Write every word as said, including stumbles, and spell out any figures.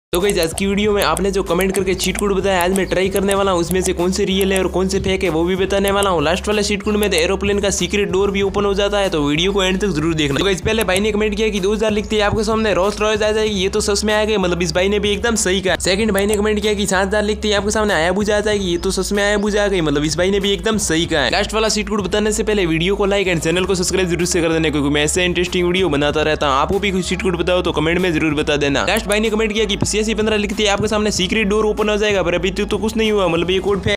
तो गाइस आज की वीडियो में आपने जो कमेंट करके चीट कोड बताया आज मैं ट्राई करने वाला हूँ, उसमें से कौन से रियल है और कौन से फेक है वो भी बताने वाला हूँ। लास्ट वाले चीट कोड में तो एरोप्लेन का सीक्रेट डोर भी ओपन हो जाता है, तो वीडियो को एंड तक जरूर देखना। तो गाइस पहले भाई ने कमेंट किया कि दो हजार लिखते हैं आपके सामने रोल्स रॉयस आ जाएगी, ये तो सच में आ गए, मतलब इस भाई ने भी एकदम सही कहा। सेकंड भाई ने कमेंट किया कि सात हजार लिखते हैं आपके सामने हायाबुसा आ जाएगी, ये तो सच में हायाबुसा आ गई, मतलब इस भाई ने भी एकदम सही कहा। लास्ट वाला चीट कोड बताने से पहले वीडियो को लाइक एंड चैनल को सब्सक्राइब जरूर से कर देना, क्योंकि मैं ऐसे इंटरेस्टिंग वीडियो बनाता रहता हूँ। आपको भी कुछ चीट कोड बताओ तो कमेंट में जरूर बता देना। लास्ट भाई ने कमेंट किया कि पचासी पंद्रह लिखते हैं आपके सामने सीक्रेट डोर ओपन हो जाएगा, पर अभी तक तो कुछ नहीं हुआ, मतलब ये कोड